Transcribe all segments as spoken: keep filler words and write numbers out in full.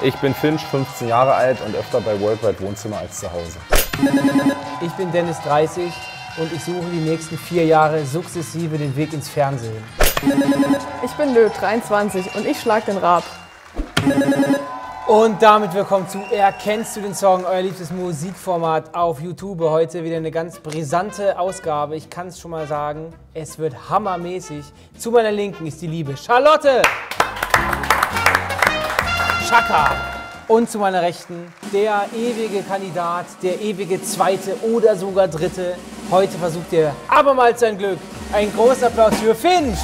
Ich bin Finch, fünfzehn Jahre alt und öfter bei Worldwide Wohnzimmer als zu Hause. Ich bin Dennis, dreißig und ich suche die nächsten vier Jahre sukzessive den Weg ins Fernsehen. Ich bin Lö, dreiundzwanzig und ich schlag den Rab. Und damit willkommen zu Erkennst du den Song, euer liebstes Musikformat auf YouTube. Heute wieder eine ganz brisante Ausgabe. Ich kann es schon mal sagen, es wird hammermäßig. Zu meiner Linken ist die liebe Charlotte. Chaka. Und zu meiner Rechten der ewige Kandidat, der ewige Zweite oder sogar Dritte. Heute versucht er abermals sein Glück. Ein großer Applaus für Finch.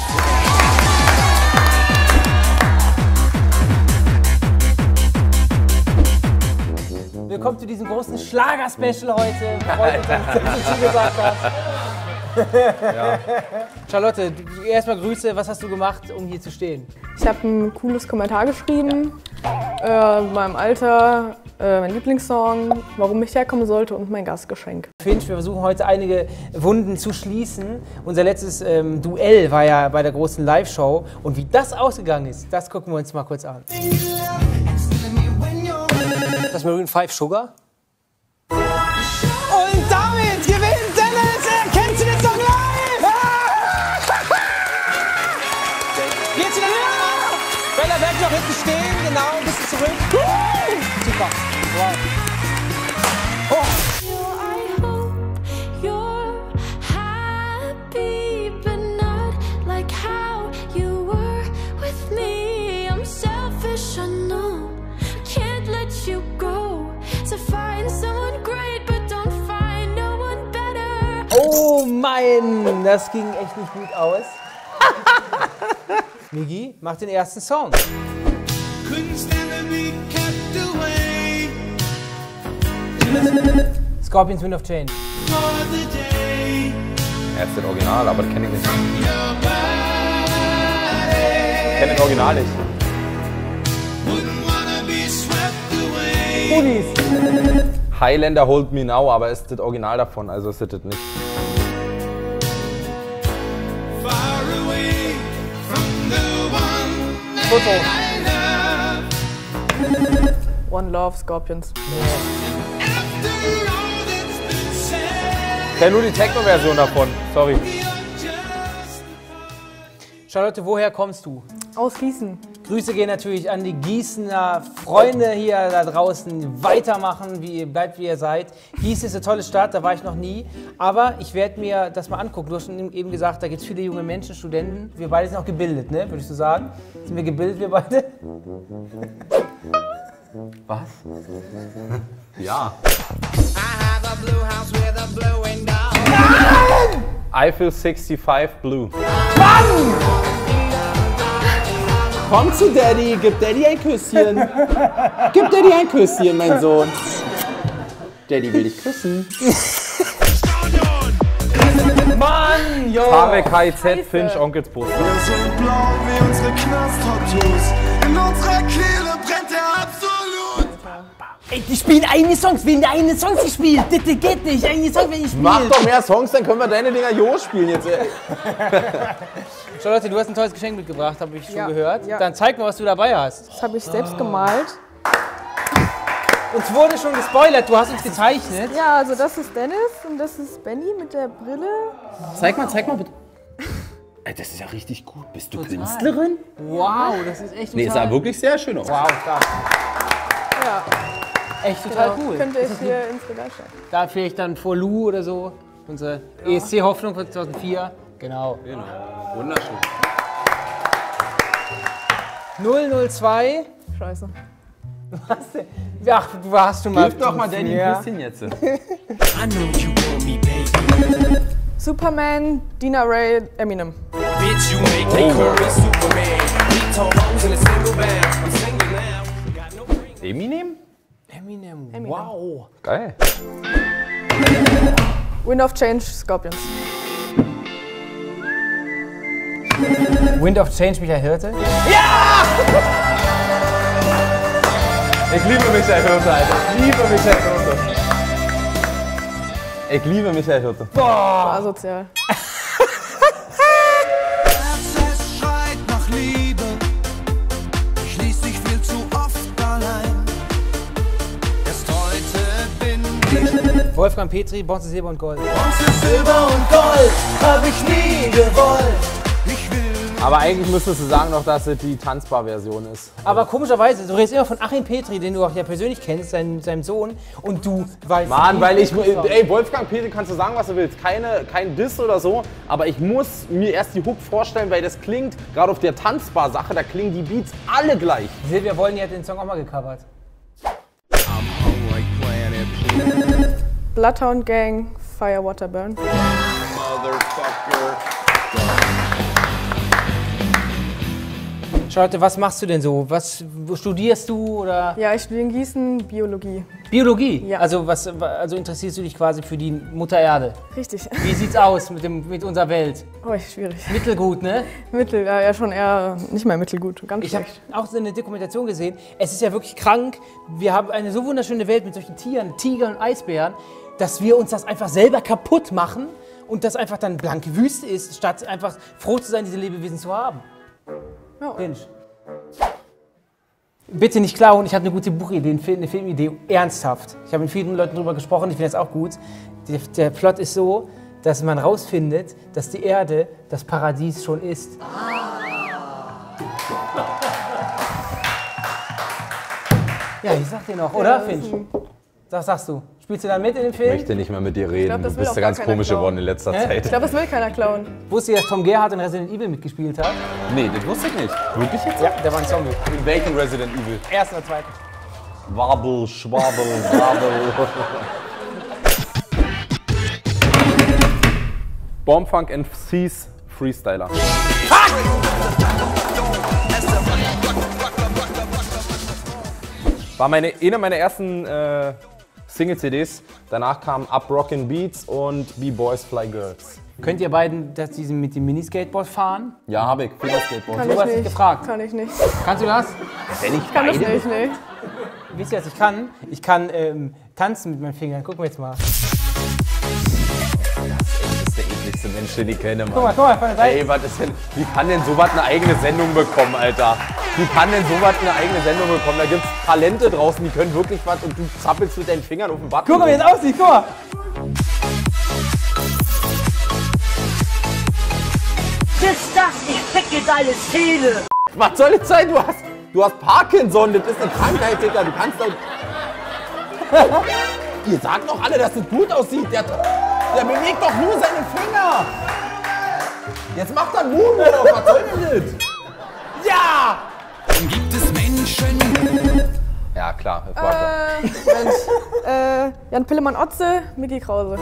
Willkommen zu diesem großen Schlager-Special heute. Freut uns, dass du zugesagt hast. Ja. Charlotte, erstmal Grüße. Was hast du gemacht, um hier zu stehen? Ich habe ein cooles Kommentar geschrieben, ja. äh, meinem Alter, äh, mein Lieblingssong, warum ich herkommen sollte und mein Gastgeschenk. Finch, wir versuchen heute einige Wunden zu schließen. Unser letztes ähm, Duell war ja bei der großen Live-Show. Und wie das ausgegangen ist, das gucken wir uns mal kurz an. Das Maroon five Sugar. Und damit gewinnt Dennis! Erkennst du den Song live? Geht's wieder her? Bella bleibt noch hinten stehen, genau, ein bisschen zurück. Super. Wow. Oh. Oh mein, das ging echt nicht gut aus. Migi, mach den ersten Song. Scorpions Wind of Change. Er ist das Original, aber das kenne ich nicht. Ich kenne das Original nicht. Hoodies. Highlander Hold Me Now, aber ist das Original davon, also ist das nicht. Foto. One Love, Scorpions. Ich kenne nur die Techno-Version davon, sorry. Charlotte, woher kommst du? Aus Gießen. Grüße gehen natürlich an die Gießener Freunde hier da draußen. Weitermachen, wie ihr bleibt, wie ihr seid. Gießen ist eine tolle Stadt, da war ich noch nie. Aber ich werde mir das mal angucken. Du hast schon eben gesagt, da gibt es viele junge Menschen, Studenten. Wir beide sind auch gebildet, ne? Würdest du sagen? Sind wir gebildet, wir beide? Was? Ja. I feel sixty-five blue. Mann! Komm zu Daddy, gib Daddy ein Küsschen. Gib Daddy ein Küsschen, mein Sohn. Daddy will dich küssen. Mann, jo! Tarek, K Z, Finch, Onkelsposter. Wir sind blau wie unsere Knast-Tattoos. In unserer Kehle brennt der Absolut. Ey, die spielen eigene Songs, werden eigene Songs gespielt. Das geht nicht, eigene Songs werden gespielt. Mach doch mehr Songs, dann können wir deine Dinger Jo spielen jetzt. Ey. Charlotte, du hast ein tolles Geschenk mitgebracht, habe ich schon Ja, gehört. ja. Dann zeig mal, was du dabei hast. Das habe ich selbst gemalt. Uns wurde schon gespoilert, du hast uns gezeichnet. Ja, also das ist Dennis und das ist Benny mit der Brille. Zeig mal, zeig mal bitte. Ey, das ist ja richtig gut. Bist du Künstlerin? Wow, das ist echt Nee, total... sah wirklich sehr schön aus. Wow, stark. Ja, Echt total genau. cool. Könnt ihr euch hier ins Regal stellen. Da vielleicht dann vor Lou oder so. Unsere E S C-Hoffnung von zweitausendvier. Genau. Genau. Wunderschön. null null zwei. Scheiße. Ach, du warst schon mal... Gib doch mal Daddy ein Küsschen jetzt. Superman, Dina Ray, Eminem. Eminem? Eminem, Eminem. wow. Geil. Wind of Change, Scorpions. Wind of Change, Michael Hirte. Ich liebe Michael Hirte, Alter. Ich liebe Michael Hirte. Ich liebe Michael Hirte. Boah. Asozial. Es schreit nach Liebe. Ich ließ dich viel zu oft allein. Wolfgang Petri, Bronze, Silber und Gold. Bronze, Silber und Gold hab ich nie gewollt. Ich will Aber eigentlich müsstest du sagen noch, dass es die Tanzbar-Version ist. Aber komischerweise, du redest immer von Achim Petri, den du auch ja persönlich kennst, seinem, seinem Sohn, und du weißt Mann, nicht, weil ich, was war. ey, Wolfgang Petri, kannst du sagen, was du willst. Keine, kein Diss oder so, aber ich muss mir erst die Hook vorstellen, weil das klingt, gerade auf der Tanzbar-Sache, da klingen die Beats alle gleich. Silvia Wolny hat den Song auch mal gecovert. Bloodhound Gang, Fire, Water, Burn. Charlotte, was machst du denn so? Was wo studierst du oder? Ja, ich studiere in Gießen Biologie. Biologie? Ja. Also, was, also interessierst du dich quasi für die Mutter Erde? Richtig. Wie sieht's aus mit, dem, mit unserer Welt? Oh, schwierig. Mittelgut, ne? Mittel, ja, ja schon eher nicht mehr mittelgut, ganz Ich habe schlecht. auch so eine Dokumentation gesehen. Es ist ja wirklich krank. Wir haben eine so wunderschöne Welt mit solchen Tieren, Tigern und Eisbären, dass wir uns das einfach selber kaputt machen und das einfach dann blanke Wüste ist, statt einfach froh zu sein, diese Lebewesen zu haben. Ja. Mensch. Bitte nicht klauen, ich habe eine gute Buchidee, eine Film- eine Filmidee, ernsthaft. Ich habe mit vielen Leuten darüber gesprochen, ich finde das auch gut. Der, der Plot ist so, dass man rausfindet, dass die Erde das Paradies schon ist. Ja, ich sag dir noch, oder, Ja, das Finch? ist ein- Was sagst du? Spielst du dann mit in dem Ich Film? möchte nicht mehr mit dir reden, glaub, das du will bist auch ja gar ganz keiner komisch glauben. geworden in letzter Hä? Zeit. Ich glaube, das will keiner klauen. Wusstest du, dass Tom Gerhardt in Resident Evil mitgespielt hat? Nee, das wusste ich nicht. Wirklich jetzt? Ja, der war ein Zombie. In welchem Resident Evil? Ersten oder zweiten. Wabbel, schwabbel, wabbel. Bombfunk M Cs Freestyler. War meine, eine meiner ersten äh, Single-C Ds. Danach kamen Up Rockin' Beats und B-Boys Fly Girls. Könnt ihr beiden das, diesen mit dem Miniskateboard fahren? Ja, hab ich. Fingerskateboard. Kann So ich hast du nicht. gefragt. Kann ich nicht. Kannst du das? Wenn ich Kann das beide- nicht, nee. Wisst ihr, was ich kann? Ich kann ähm, tanzen mit meinen Fingern. Gucken wir jetzt mal. Das ist der ekligste Mensch, den ich kenne, Mann. Guck mal, guck mal, von der Seite. Ey, was ist denn, wie kann denn sowas eine eigene Sendung bekommen, Alter? Wie kann denn sowas eine eigene Sendung bekommen? Da gibt's Talente draußen, die können wirklich was und du zappelst mit deinen Fingern auf den Button. Guck mal, wie das aussieht, guck mal. Ist das? Ich ficke deine Zähne! Was soll das sein? Du hast, du hast Parkinson, das ist eine Krankheit, Digga. Du kannst doch... Ihr sagt doch alle, dass das gut aussieht. Der, der bewegt doch nur seine Finger. Jetzt macht er Moonwalk. Was soll denn das? Ja! Gibt es Menschen? Ja, klar. Äh, Mensch. Äh, Jan Pillemann Otze, Micky Krause.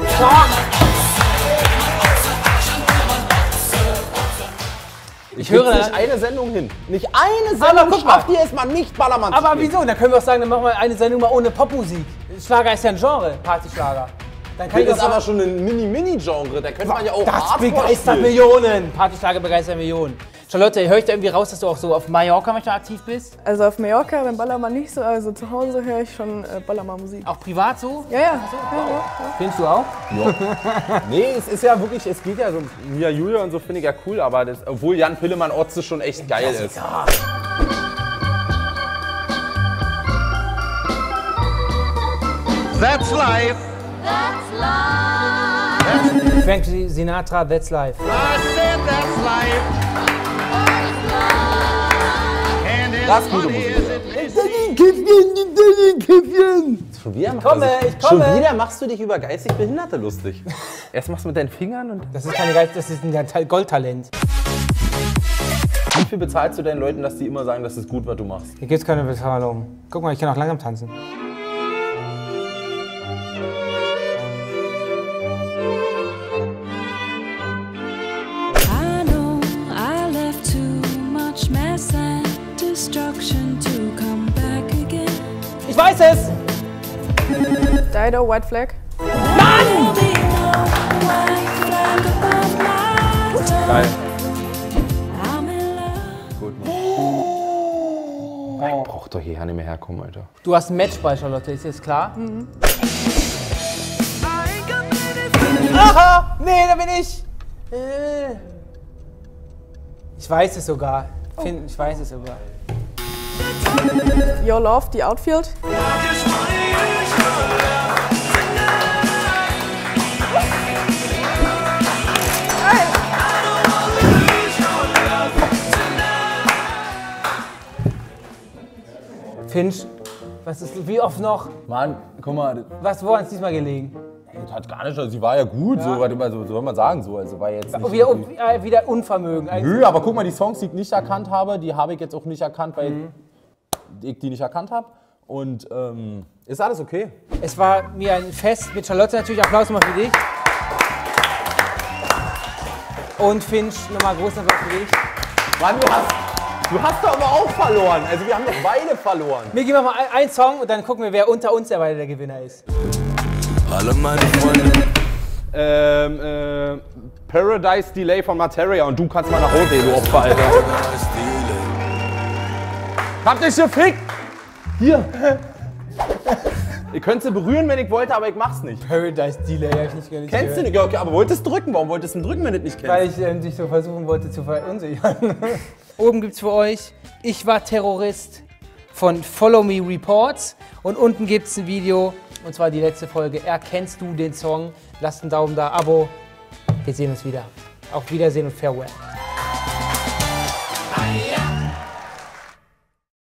Ich höre höre da- nicht eine Sendung hin. Nicht eine Aber Sendung guck mal. schafft ihr es mal nicht, Ballermann zu Aber spielen. wieso? Dann können wir auch sagen, dann machen wir eine Sendung mal ohne Popmusik. Schlager ist ja ein Genre, Partyschlager. Dann kann Das ich ist auch aber sagen, schon ein Mini-Mini-Genre. Da könnte man ja auch das Hardcore begeistert spielen. Millionen. Partyschlager begeistert Millionen. Charlotte, höre ich da irgendwie raus, dass du auch so auf Mallorca manchmal aktiv bist? Also auf Mallorca beim Ballermann nicht so, also zu Hause höre ich schon äh, Ballermann-Musik. Auch privat so? Ja, ja. ja, ja. Findest du auch? Nee, es ist ja wirklich, es geht ja so, Mia Julia und so finde ich ja cool, aber das, obwohl Jan Pillemann Otze schon echt geil ist. That's life. Frank Sinatra, That's Life. I said that's life. And as Das ist gute funny Musik. as it may Schon wieder, machst komme, du- ich komme. Schon wieder machst du dich über geistig Behinderte lustig. Erst machst du mit deinen Fingern und... Das ist keine Geist, das ist ein Teil- Goldtalent. Wie viel bezahlst du deinen Leuten, dass die immer sagen, das ist gut, was du machst? Hier gibt's keine Bezahlung. Guck mal, ich kann auch langsam tanzen. I know I left too much mess and destruction to come back again. Ich weiß es! Dido, White Flag. There'll be no white flag above my door. Geil. I'm in love. Gut. Ich brauch doch hierher nicht mehr herkommen, Alter. Du hast ein Match bei Charlotte, ist jetzt klar? Mhm. Aha! Nee, da bin ich! Äh. Ich weiß es sogar. Finn, ich weiß es sogar. Your Love, die Outfield. Finch, was ist, wie oft noch? Mann, guck mal, Was, woran ist diesmal gelegen? das hat gar nicht, also sie war ja gut, so, warte mal, so soll man sagen, so, also war jetzt nicht Wieder, irgendwie- äh, wieder Unvermögen. eigentlich. Nö, aber guck mal, die Songs, die ich nicht erkannt habe, die habe ich jetzt auch nicht erkannt, weil Mhm. ich die nicht erkannt habe. Und ähm, ist alles okay. Es war mir ein Fest mit Charlotte natürlich. Applaus nochmal für dich. Und Finch, nochmal großen Applaus für dich. Mann, du hast, du hast doch aber auch verloren. Also wir haben doch beide verloren. Wir geben mal ein- einen Song und dann gucken wir, wer unter uns der beide der Gewinner ist. Alle meine Freunde. Ähm, äh, Paradise Delay von Materia und du kannst mal nach Hause gehen, du Opfer, Alter. Habt ihr gefickt? Hier. Ihr könnt sie berühren, wenn ich wollte, aber ich mach's nicht. Paradise Delay, hab ich nicht gehört. Kennst du nicht? Ja, okay, aber wolltest du drücken? Warum wolltest du drücken, wenn du das nicht kennst? Weil ich ähm, dich so versuchen wollte zu verunsichern. Oben gibt's für euch Ich war Terrorist von Follow Me Reports und unten gibt's ein Video, und zwar die letzte Folge. Erkennst du den Song? Lasst einen Daumen da, Abo. Wir sehen uns wieder. Auf Wiedersehen und Farewell.